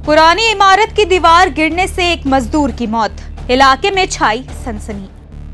पुरानी इमारत की दीवार गिरने से एक मजदूर की मौत, इलाके में छाई सनसनी।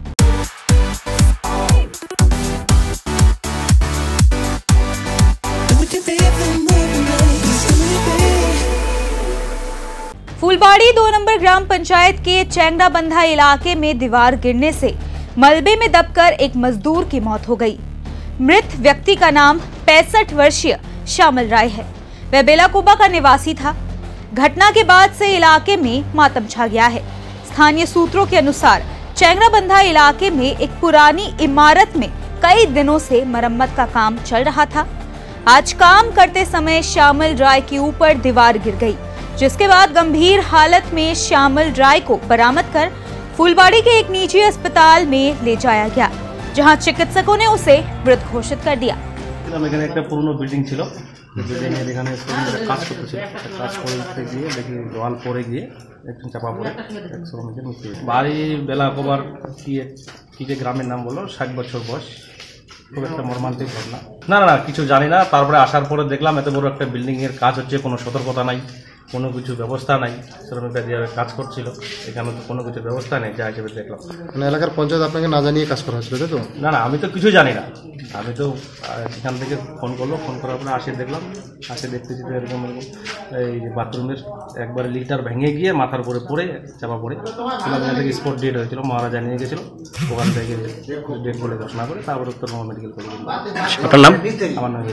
फूलबाड़ी 2 नंबर ग्राम पंचायत के चेंगड़ाबंधा इलाके में दीवार गिरने से मलबे में दबकर एक मजदूर की मौत हो गई। मृत व्यक्ति का नाम 65 वर्षीय श्यामल राय है। वह बेलाकोबा का निवासी था। घटना के बाद से इलाके में मातम छा गया है। स्थानीय सूत्रों के अनुसार चेंगड़ाबंधा इलाके में एक पुरानी इमारत में कई दिनों से मरम्मत का काम चल रहा था। आज काम करते समय श्यामल राय के ऊपर दीवार गिर गई, जिसके बाद गंभीर हालत में श्यामल राय को बरामद कर फूलबाड़ी के एक निजी अस्पताल में ले जाया गया, जहां चिकित्सकों ने उसे मृत घोषित कर दिया। बिल्डिंग ছিল বিল্ডিং এর এখানে কাজ করতেছিল, কাজ করতে গিয়ে দেখি ওয়াল পড়ে গিয়ে একটু চাপা পড়ে এক শ্রমিকের মৃত্যু হয়েছে। বাড়ি বেলাকোবার কি যে গ্রামের নাম বললো, 60 বছর বয়স। খুব একটা মর্মান্তিক ঘটনা। না না কিছু জানি না। তারপরে আসার পরে দেখলাম এত বড় একটা বিল্ডিং এর কাজ হচ্ছে, কোনো সতর্কতা নাই, কোনো কিছু ব্যবস্থা নাই। শ্রমিকরা যেভাবে কাজ করছিল এখানে তো কোনো কিছু ব্যবস্থা নেই, যা হিসেবে দেখলাম। মানে এলাকার পঞ্চায়েত আপনাকে না জানিয়ে কাজ করা হয়েছিল, তাই তো? না না আমি তো কিছু জানি না। আমি তো এখান থেকে ফোন করলো, ফোন করার পরে আসে দেখলাম, আসে দেখতেছি তো এরকম এই বাথরুমের একবারে লিটার ভেঙে গিয়ে মাথার উপরে পড়ে চাপা পড়ে এখান থেকে স্পট ডেট হয়েছিল। মহারাজা নিয়ে গেছিল, ওখান থেকে ডেট বলে ঘোষণা করে তারপরে উত্তরবঙ্গ মেডিকেল কলেজ। আপনার নাম? আমার নাম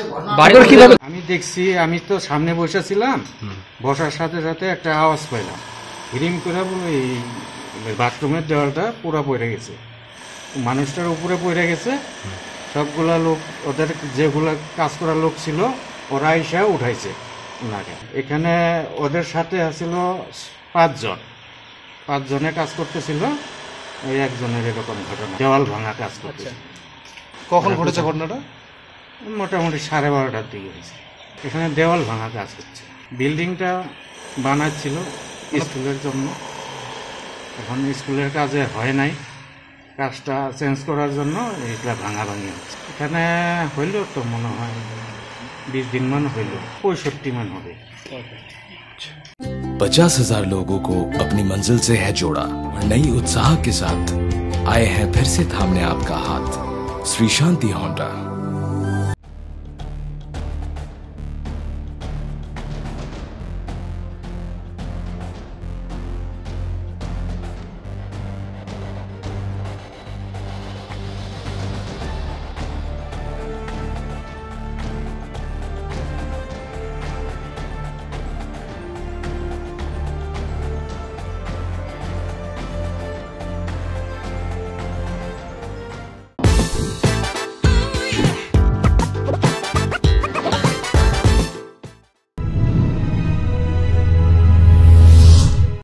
আমি দেখছি, আমি তো সামনে বসেছিলাম, বসার সাথে সাথে একটা আওয়াজ পাইলাম, হিরিম করে এই বাথরুমের দেওয়ালটা পুরো পড়ে গেছে, মানুষটার উপরে পড়ে গেছে। সবগুলা লোক, ওদের যেগুলা কাজ করার লোক ছিল, ওরা এসে উঠাইছে ওনাকে। এখানে ওদের সাথে আছিল 5 জন, 5 জনে কাজ করতেছিল। এই একজনের এরকম ঘটনা, দেওয়াল ভাঙা কাজ করতেছে। কখন ঘটেছে ঘটনাটা? মোটামুটি 12:30টার দিকে হয়েছে। এখানে দেওয়াল ভাঙা কাজ হচ্ছে। বিল্ডিংটা বানাচ্ছিল স্কুলের জন্য, এখন স্কুলের কাজে হয় নাই, কাজটা চেঞ্জ করার জন্য এটা ভাঙাভাঙি হচ্ছে। এখানে হইল তো মনে হয় 20 দিন মান হইল, 65 মান হবে। 50,000 लोगों को अपनी मंजिल से है जोड़ा और नई उत्साह के साथ आए हैं फिर से थामने आपका हाथ। श्री शांति होंडा।